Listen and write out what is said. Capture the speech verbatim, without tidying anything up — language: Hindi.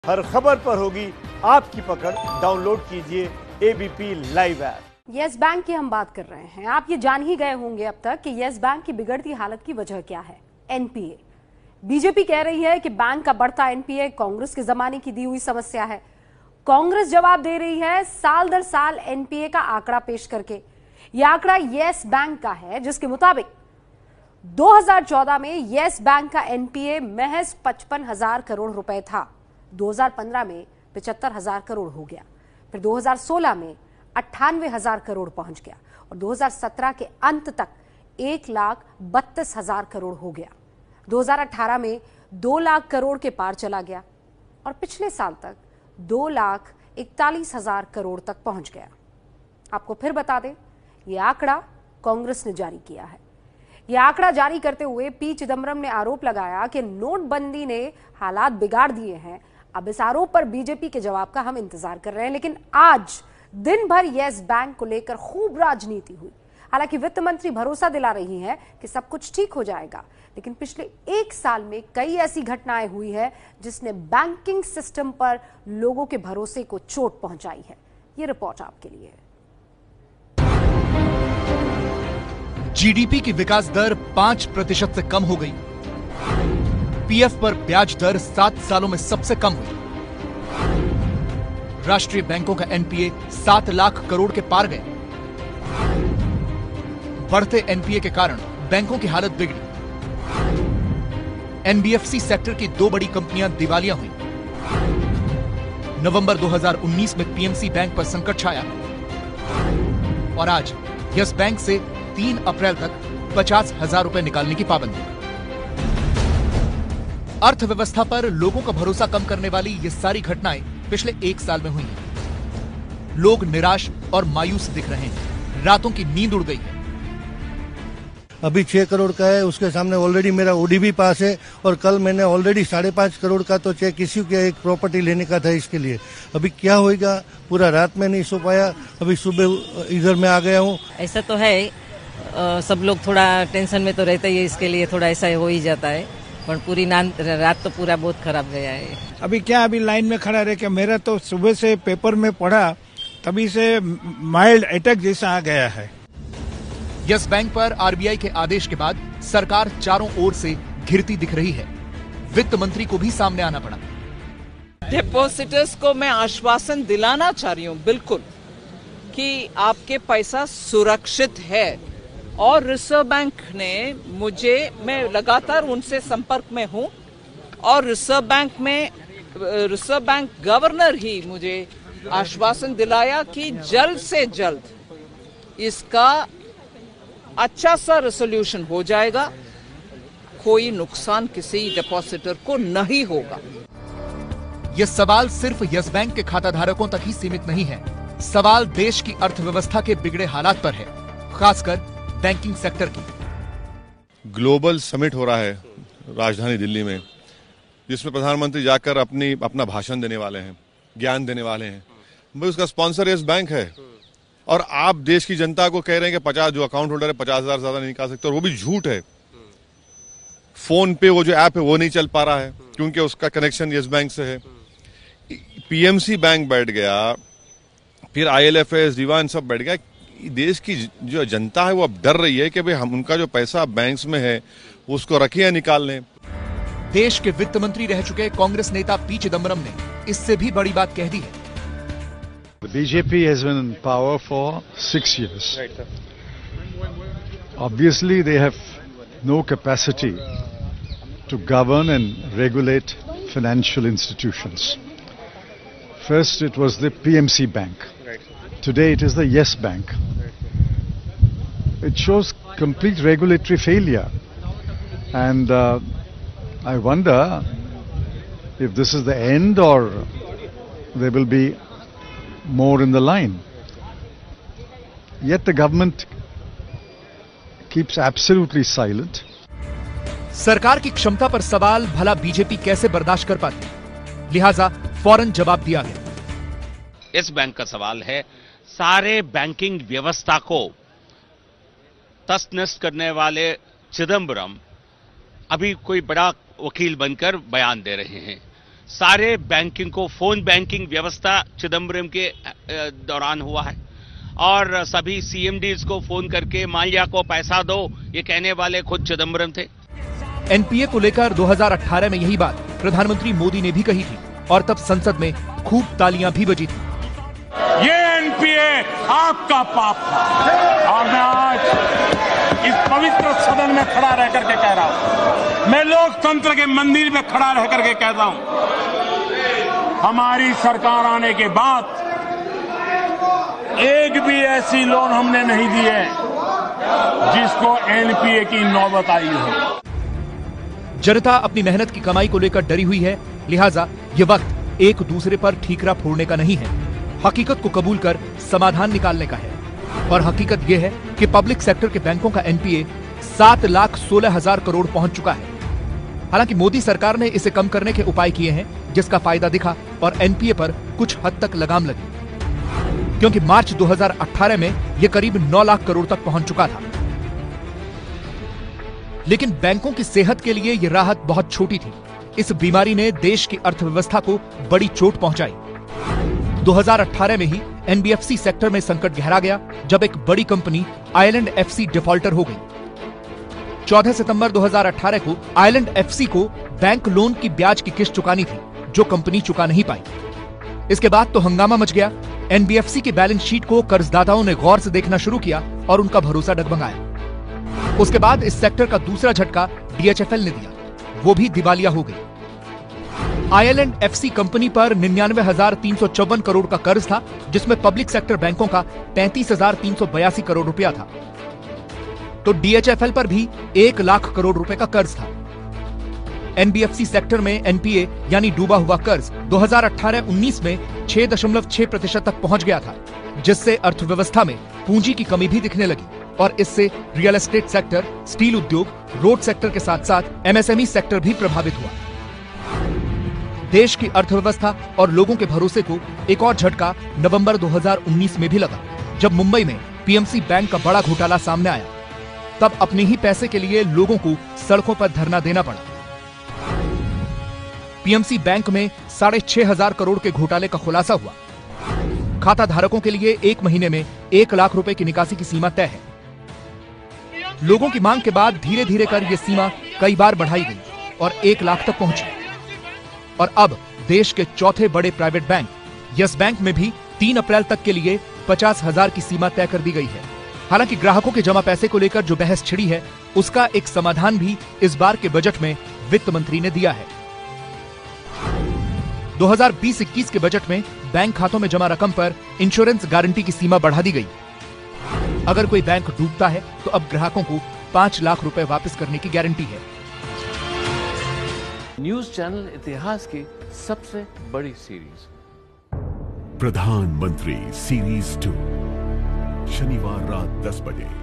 हर खबर पर होगी आपकी पकड़। डाउनलोड कीजिए एबीपी लाइव ऐप। यस बैंक की हम बात कर रहे हैं। आप ये जान ही गए होंगे अब तक कि यस बैंक की बिगड़ती हालत की वजह क्या है। एनपीए। बीजेपी कह रही है कि बैंक का बढ़ता एनपीए कांग्रेस के जमाने की दी हुई समस्या है। कांग्रेस जवाब दे रही है साल दर साल एनपीए का आंकड़ा पेश करके। यह आंकड़ा यस बैंक का है, जिसके मुताबिक दो हज़ार चौदह में यस बैंक का एनपीए महज पचपन हजार करोड़ रुपए था। दो हज़ार पंद्रह में पिचहत्तर हजार करोड़ हो गया, फिर दो हज़ार सोलह में अट्ठानवे हजार करोड़ पहुंच गया और दो हज़ार सत्रह के अंत तक एक लाख बत्तीस हजार करोड़ हो गया। दो हज़ार अठारह में दो लाख करोड़ के पार चला गया और पिछले साल तक दो लाख इकतालीस हजार करोड़ तक पहुंच गया। आपको फिर बता दें, यह आंकड़ा कांग्रेस ने जारी किया है। यह आंकड़ा जारी करते हुए पी चिदम्बरम ने आरोप लगाया कि नोटबंदी ने हालात बिगाड़ दिए हैं। अब इस आरोप पर बीजेपी के जवाब का हम इंतजार कर रहे हैं। लेकिन आज दिन भर यस बैंक को लेकर खूब राजनीति हुई। हालांकि वित्त मंत्री भरोसा दिला रही हैं कि सब कुछ ठीक हो जाएगा, लेकिन पिछले एक साल में कई ऐसी घटनाएं हुई है जिसने बैंकिंग सिस्टम पर लोगों के भरोसे को चोट पहुंचाई है। ये रिपोर्ट आपके लिए। जीडीपी की विकास दर पांच प्रतिशत से कम हो गई। पीएफ पर ब्याज दर सात सालों में सबसे कम हुई। राष्ट्रीय बैंकों का एनपीए सात लाख करोड़ के पार गए। बढ़ते एनपीए के कारण बैंकों की हालत बिगड़ी। एनबीएफसी सेक्टर की दो बड़ी कंपनियां दिवालिया हुई। नवंबर दो हज़ार उन्नीस में पीएमसी बैंक पर संकट छाया और आज यस बैंक से तीन अप्रैल तक पचास हजार रुपए निकालने की पाबंदी। अर्थव्यवस्था पर लोगों का भरोसा कम करने वाली ये सारी घटनाएं पिछले एक साल में हुई हैं। लोग निराश और मायूस दिख रहे हैं। रातों की नींद उड़ गई है। अभी छह करोड़ का है, उसके सामने ऑलरेडी मेरा ओडीबी पास है और कल मैंने ऑलरेडी साढ़े पांच करोड़ का तो चेक इश्यू किया, एक प्रॉपर्टी लेने का था इसके लिए। अभी क्या होगा, पूरा रात में नहीं सो पाया। अभी सुबह इधर मैं आ गया हूँ। ऐसा तो है, आ, सब लोग थोड़ा टेंशन में तो रहते ही है, इसके लिए थोड़ा ऐसा हो ही जाता है। पर पूरी रात तो पूरा बहुत खराब गया है। अभी क्या अभी लाइन में खड़ा रह के मेरा तो सुबह से पेपर में पढ़ा तभी से माइल्ड अटैक जैसा आ गया है। यस बैंक पर आरबीआई के आदेश के बाद सरकार चारों ओर से घिरती दिख रही है। वित्त मंत्री को भी सामने आना पड़ा। डिपॉजिटर्स को मैं आश्वासन दिलाना चाह रही हूँ बिल्कुल कि आपके पैसा सुरक्षित है और रिजर्व बैंक ने मुझे, मैं लगातार उनसे संपर्क में हूं और रिजर्व बैंक में रिजर्व बैंक गवर्नर ही मुझे आश्वासन दिलाया कि जल्द से जल्द इसका अच्छा सा रेजोल्यूशन हो जाएगा, कोई नुकसान किसी डिपॉजिटर को नहीं होगा। यह सवाल सिर्फ यस बैंक के खाता धारकों तक ही सीमित नहीं है। सवाल देश की अर्थव्यवस्था के बिगड़े हालात पर है, खासकर बैंकिंग सेक्टर की। ग्लोबल समिट हो रहा है राजधानी दिल्ली में, जिसमें प्रधानमंत्री जाकर अपनी अपना भाषण देने वाले हैं, ज्ञान देने वाले हैं। भाई उसका स्पॉन्सर यस बैंक है और आप देश की जनता को कह रहे हैं कि पचास जो अकाउंट होल्डर है पचास हजार ज्यादा नहीं निकाल सकते, और वो भी झूठ है। फोन पे वो जो ऐप है वो नहीं चल पा रहा है क्योंकि उसका कनेक्शन यस बैंक से है। पीएमसी बैंक बैठ गया, फिर आईएलएफएस, दीवान सब बैठ गया। देश की जो जनता है वो अब डर रही है कि भाई हम उनका जो पैसा बैंक्स में है उसको रखें या निकाल लें। देश के वित्त मंत्री रह चुके कांग्रेस नेता पी चिदम्बरम ने इससे भी बड़ी बात कह दी है। The B J P has been in power for six years. Obviously, they have no capacity to govern and regulate financial institutions. First, it was the P M C Bank. Today, it is the Yes Bank. It shows complete regulatory failure. And uh, I wonder if this is the end or there will be more in the line. Yet the government keeps absolutely silent. सरकार की क्षमता पर सवाल भला बीजेपी कैसे बर्दाश्त कर पाती, लिहाजा फौरन जवाब दिया गया। इस बैंक का सवाल है, सारे बैंकिंग व्यवस्था को तस्त-नस्त करने वाले चिदम्बरम अभी कोई बड़ा वकील बनकर बयान दे रहे हैं। सारे बैंकिंग को, फोन बैंकिंग व्यवस्था चिदम्बरम के दौरान हुआ है और सभी सीएमडीज को फोन करके माल्या को पैसा दो ये कहने वाले खुद चिदम्बरम थे। एनपीए को लेकर दो हज़ार अठारह में यही बात प्रधानमंत्री मोदी ने भी कही थी और तब संसद में खूब तालियां भी बजी थी। ये एनपीए आपका पाप था और मैं आज इस पवित्र सदन में खड़ा रह करके कह रहा हूं, मैं लोकतंत्र के मंदिर में खड़ा रह करके कहता हूं, हमारी सरकार आने के बाद एक भी ऐसी लोन हमने नहीं दी है जिसको एनपीए की नौबत आई हो। जनता अपनी मेहनत की कमाई को लेकर डरी हुई है, लिहाजा ये वक्त एक दूसरे पर ठीकरा फोड़ने का नहीं है, हकीकत को कबूल कर समाधान निकालने का है। और हकीकत यह है कि पब्लिक सेक्टर के बैंकों का एनपीए सात लाख सोलह हजार करोड़ पहुंच चुका है। हालांकि मोदी सरकार ने इसे कम करने के उपाय किए हैं, जिसका फायदा दिखा और एनपीए पर कुछ हद तक लगाम लगी, क्योंकि मार्च दो हज़ार अठारह में यह करीब नौ लाख करोड़ तक पहुंच चुका था। लेकिन बैंकों की सेहत के लिए यह राहत बहुत छोटी थी। इस बीमारी ने देश की अर्थव्यवस्था को बड़ी चोट पहुंचाई। दो हज़ार अठारह में ही एनबीएफसी सेक्टर में संकट गहरा गया जब एक बड़ी कंपनी आइलैंड एफसी डिफॉल्टर हो गई। चौदह सितंबर दो हज़ार अठारह को आइलैंड एफसी को बैंक लोन की ब्याज की किस्त चुकानी थी, जो कंपनी चुका नहीं पाई। इसके बाद तो हंगामा मच गया। एनबीएफसी की बैलेंस शीट को कर्जदाताओं ने गौर से देखना शुरू किया और उनका भरोसा डगमगाया। उसके बाद इस सेक्टर का दूसरा झटका डीएचएफएल ने दिया, वो भी दिवालिया हो गई। आइलैंड एफसी कंपनी पर निन्यानवे हजार तीन सौ चौवन करोड़ का कर्ज था, जिसमें पब्लिक सेक्टर बैंकों का पैंतीस हजार तीन सौ बयासी करोड़ रुपया था। तो डीएचएफएल पर भी एक लाख करोड़ रुपए का कर्ज था। एनबीएफसी सेक्टर में एनपीए यानी डूबा हुआ कर्ज दो हज़ार अठारह उन्नीस में छह दशमलव छह प्रतिशत तक पहुंच गया था, जिससे अर्थव्यवस्था में पूंजी की कमी भी दिखने लगी और इससे रियल एस्टेट सेक्टर, स्टील उद्योग, रोड सेक्टर के साथ साथ एमएसएमई सेक्टर भी प्रभावित हुआ। देश की अर्थव्यवस्था और लोगों के भरोसे को एक और झटका नवंबर दो हज़ार उन्नीस में भी लगा, जब मुंबई में पीएमसी बैंक का बड़ा घोटाला सामने आया। तब अपने ही पैसे के लिए लोगों को सड़कों पर धरना देना पड़ा। पीएमसी बैंक में साढ़े छह हजार करोड़ के घोटाले का खुलासा हुआ। खाता धारकों के लिए एक महीने में एक लाख रुपए की निकासी की सीमा तय है। लोगों की मांग के बाद धीरे धीरे कर यह सीमा कई बार बढ़ाई गई और एक लाख तक पहुंची। और अब देश के चौथे बड़े प्राइवेट बैंक यस बैंक में भी तीन अप्रैल तक के लिए पचास हजार की सीमा तय कर दी गई है। हालांकि ग्राहकों के जमा पैसे को लेकर जो बहस छिड़ी है, उसका एक समाधान भी इस बार के बजट में वित्त मंत्री ने दिया है। दो हज़ार बीस इक्कीस के बजट में बैंक खातों में जमा रकम पर इंश्योरेंस गारंटी की सीमा बढ़ा दी गई। अगर कोई बैंक डूबता है तो अब ग्राहकों को पांच लाख रुपए वापस करने की गारंटी है। न्यूज चैनल इतिहास की सबसे बड़ी सीरीज प्रधानमंत्री सीरीज टू, शनिवार रात दस बजे।